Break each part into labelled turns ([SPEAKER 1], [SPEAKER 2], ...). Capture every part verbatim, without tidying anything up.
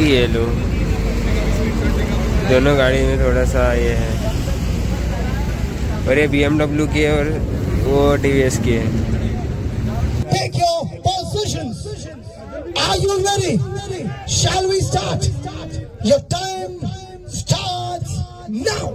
[SPEAKER 1] छोटी है लो, दोनों गाड़ी में थोड़ा सा ये है। और ये बी एम डब्ल्यू की है और वो टी वी एस की है।
[SPEAKER 2] Take your positions. Are you ready? Shall we start? Your time starts now.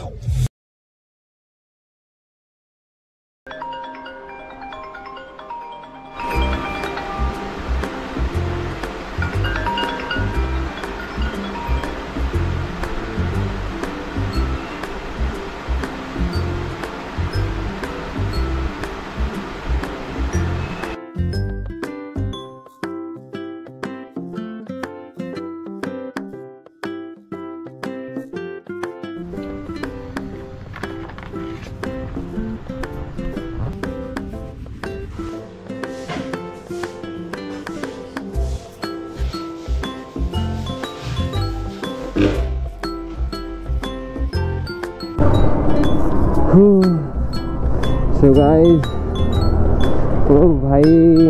[SPEAKER 1] So guys, ओ भाई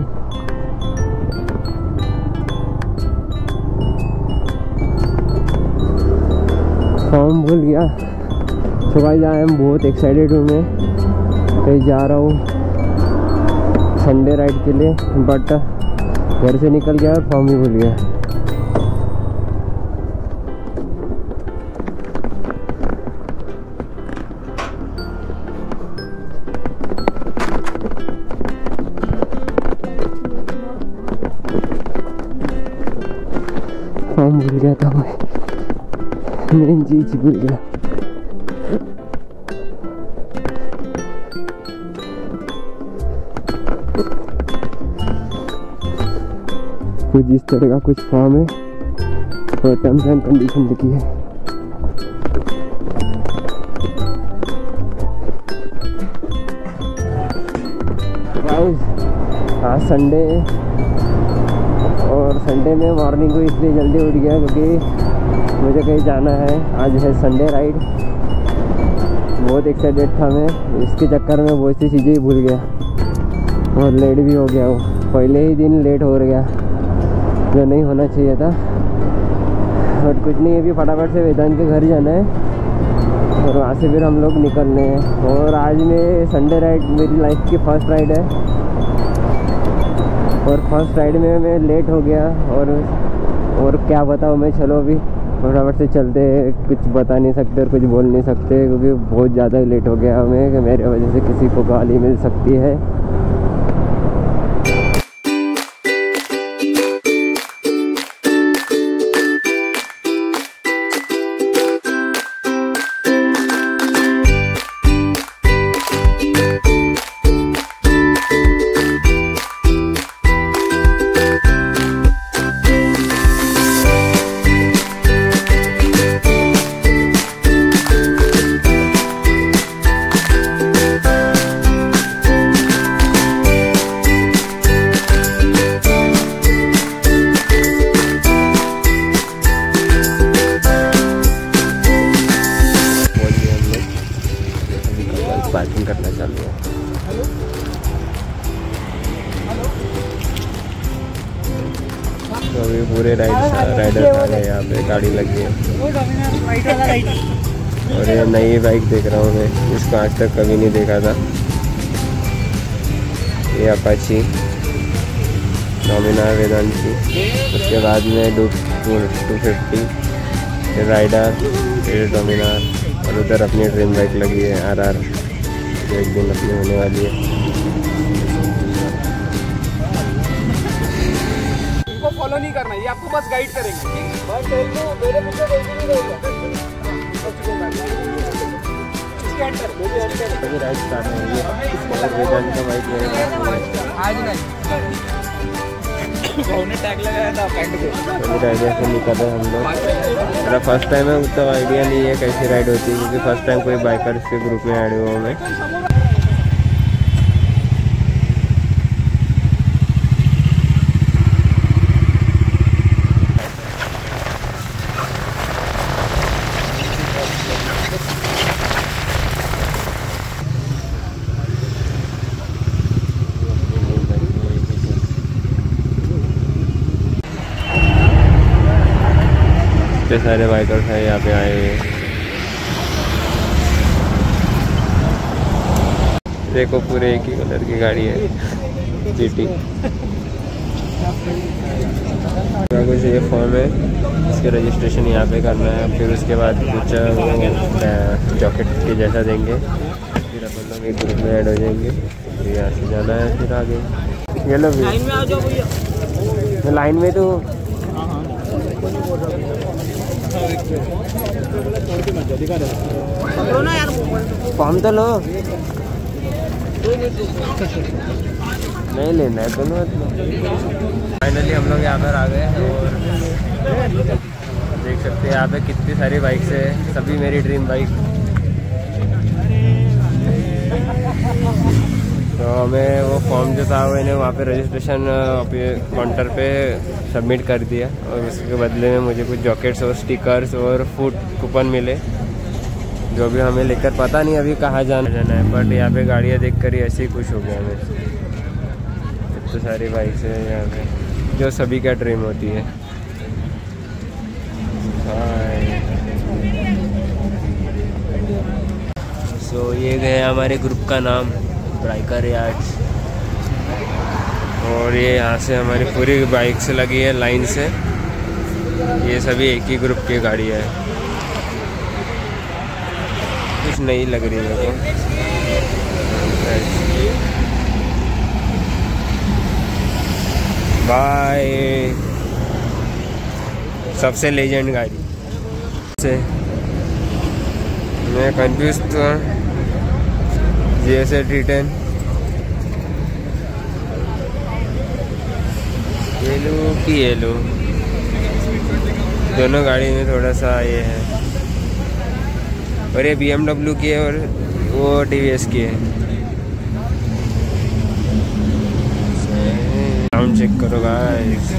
[SPEAKER 1] फॉर्म भूल गया। सो गाइस आई एम बहुत एक्साइटेड हूँ, मैं कहीं जा रहा हूँ संडे राइड के लिए, बट घर से निकल गया और फॉर्म ही भूल गया। फॉर्म भूल गया था मैं, मेन चीज भूल गया। कुछ इस तरह का कुछ फॉर्म है और टर्म्स एंड कंडीशन लिखी है। आज संडे है और संडे में मॉर्निंग को इसलिए जल्दी उठ गया क्योंकि मुझे कहीं जाना है। आज है संडे राइड, बहुत एक्साइटेड था मैं, इसके चक्कर में बहुत सी चीज़ें ही भूल गया और लेट भी हो गया। वो पहले ही दिन लेट हो गया जो नहीं होना चाहिए था। बट कुछ नहीं, अभी फटाफट से वेदांत के घर जाना है और वहाँ से फिर हम लोग निकलने हैं। और आज में संडे राइड मेरी लाइफ की फर्स्ट राइड है और फर्स्ट राइड में मैं लेट हो गया और और क्या बताऊँ मैं। चलो अभी फटाफट से चलते हैं, कुछ बता नहीं सकते और कुछ बोल नहीं सकते क्योंकि बहुत ज़्यादा ही लेट हो गया हमें, कि मेरे वजह से किसी को गाली मिल सकती है। पार्किंग करना चालू है। तो अभी पूरे राइड राइडर आ गए, यहाँ पे गाड़ी लगी है और ये नई बाइक देख रहा हूँ मैं, इसको आज तक कभी नहीं देखा था। ये अपाची डोमिनार वेदांत की, उसके बाद में टू टू फिफ्टी राइडर, फिर डोमिनार और उधर अपनी ड्रीम बाइक लगी है आर आर, जो एक दिन अपनी होने वाली है।
[SPEAKER 3] इसको फॉलो नहीं करना, ये आपको बस गाइड करेंगे। बस मेरे पीछे कोई भी नहीं रहेगा।
[SPEAKER 1] अभी राइड स्टार्ट हो रही है और वेदांत का बाइक रहेगा
[SPEAKER 3] आज नहीं, उन्होंने टैग लगाया था पैंट पे।
[SPEAKER 1] अभी राइड से निकल रहे हम लोग। मेरा फर्स्ट टाइम है तो आइडिया नहीं है कैसी राइड होती है, क्योंकि फर्स्ट टाइम कोई बाइकर्स के ग्रुप में ऐड हुआ हूँ मैं। कितने सारे बाइकर्स हैं यहाँ पे आए हुए। देखो पूरे एक ही कलर की गाड़ी है जीटी। कुछ ये फॉर्म है, इसके रजिस्ट्रेशन यहाँ पे करना है। फिर उसके बाद कुछ जॉकेट के जैसा देंगे, फिर अपन लोग एक ग्रुप में ऐड हो जाएंगे। फिर यहाँ से जाना है फिर आगे। ये लो लाइन में आ जाओ भैया। लाइन में तो फॉर्म तो लो, नहीं लेना है दोनों। फाइनली हम लोग यहाँ पर आ गए और देख सकते हैं यहाँ पे कितनी सारी बाइक्स है, सभी मेरी ड्रीम बाइक। तो हमें वो फॉर्म जो था मैंने वहाँ पे रजिस्ट्रेशन काउंटर पे सबमिट कर दिया और उसके बदले में मुझे कुछ जॉकेट्स और स्टिकर्स और फूड कूपन मिले, जो भी हमें लेकर पता नहीं अभी कहाँ जाना जाना है। बट यहाँ पे गाड़ियाँ देख कर ही ऐसे ही खुश हो गया हमें। इतनी सारी बाइक्स है यहाँ पे जो सभी का ड्रीम होती है। सो so, ये गए हमारे ग्रुप का नाम बाइकर यार्ड्स, और ये यहाँ से हमारी पूरी बाइक से लगी है लाइन से। ये सभी एक ही ग्रुप की गाड़ियाँ है, कुछ नई लग रही है मेरे को। बाय। सबसे लेजेंड गाड़ी से मैं कंफ्यूज था। G S A T ten ये लो कि ये लो, दोनों गाड़ी में थोड़ा सा ये है। और ये बी एम डब्ल्यू की है और वो टी वी एस की है। साउंड चेक करो गाइस।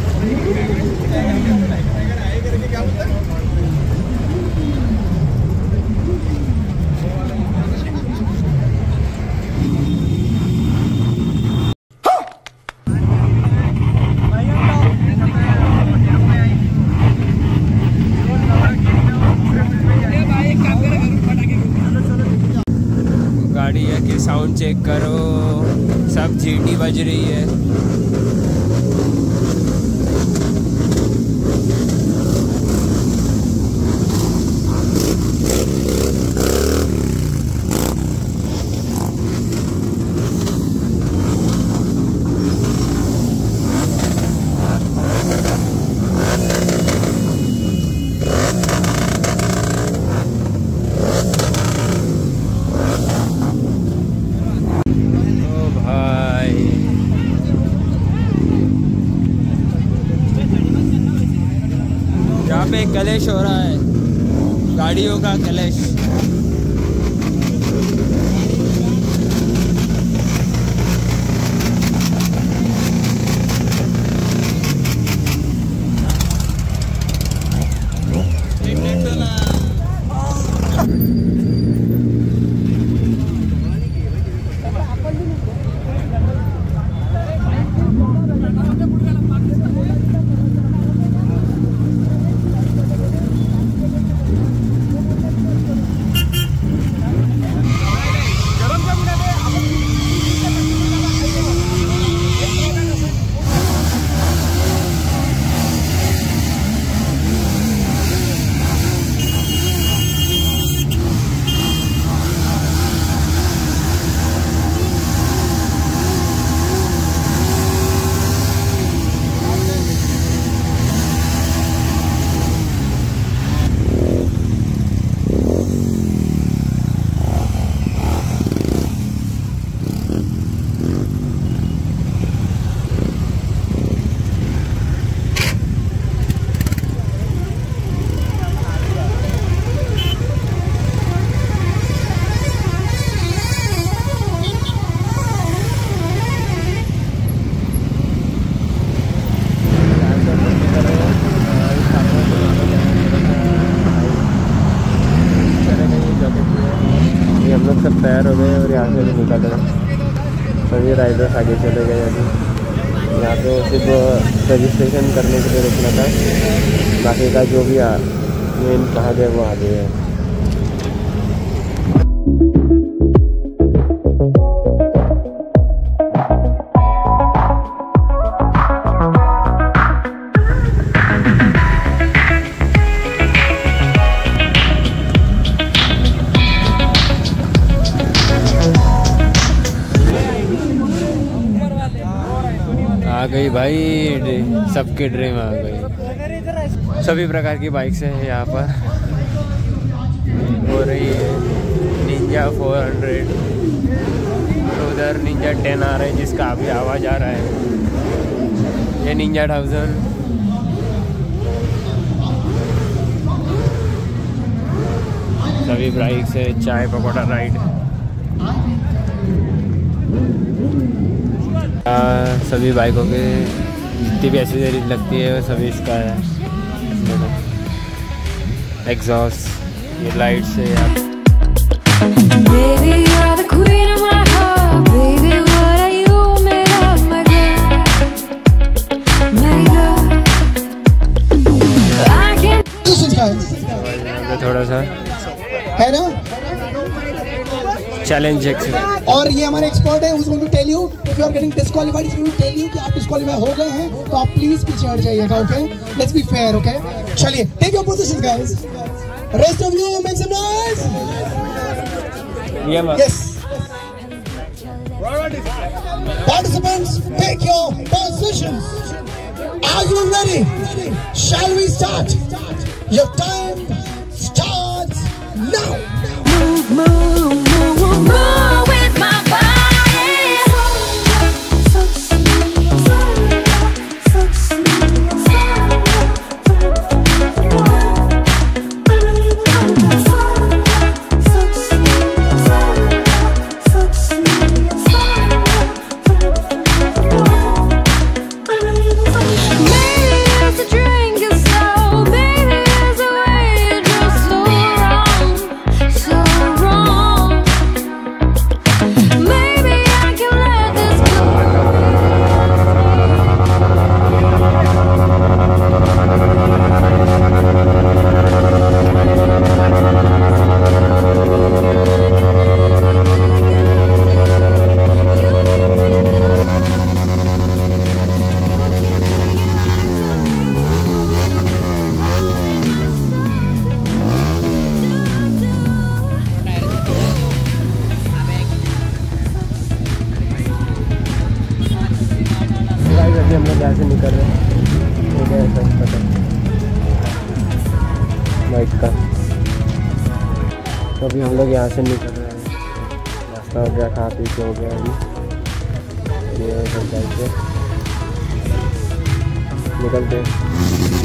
[SPEAKER 1] गाड़ी है कि साउंड चेक करो, सब जीटी बज रही है। यहाँ पे कलेश हो रहा है, गाड़ियों का कलेश। तैयार हो गए और यहाँ से भी निकल रहे, सभी राइडर्स आगे चले गए अभी। यहाँ पे सिर्फ रजिस्ट्रेशन करने के लिए रुकना था, बाकी का जो भी मेन कहा गया वो आगे है। आ गई भाई, सबके ड्रीम आ गई। सभी प्रकार की बाइक्स हैं यहाँ पर हो रही है। निंजा फोर हंड्रेड, उधर निंजा टेन आ रहा है जिसका अभी आवाज़ आ रहा है। ये निंजा थाउजेंड, सभी बाइक्स है। चाय पकौड़ा राइड, आ, सभी बाइकों के जितनी भी एसेसरीज लगती है वो सभी इसका है। एग्जॉस्ट, ये लाइट्स है यार। थोड़ा सा
[SPEAKER 2] है ना
[SPEAKER 1] चैलेंज।
[SPEAKER 2] और ये हमारे एक्सपर्ट है, who's going to tell you if you are getting disqualified, he's going to tell you कि आप डिस्क्वालीफाई हो गए हैं तो आप प्लीज पीछे हट जाइएगा। Okay, let's be fair. Okay, चलिए take your positions guys, rest of you make some noise. Yes, participants take your positions. Are you ready? Shall we start? Your time starts now. Move, move, move, move, move with my
[SPEAKER 1] हम लोग यहाँ से निकल रहे हैं bike का। तो अभी हम लोग यहाँ से निकल रहे हैं, नाश्ता हो गया, खा पी के हो गया। अभी ये सब बाइक से निकलते हैं।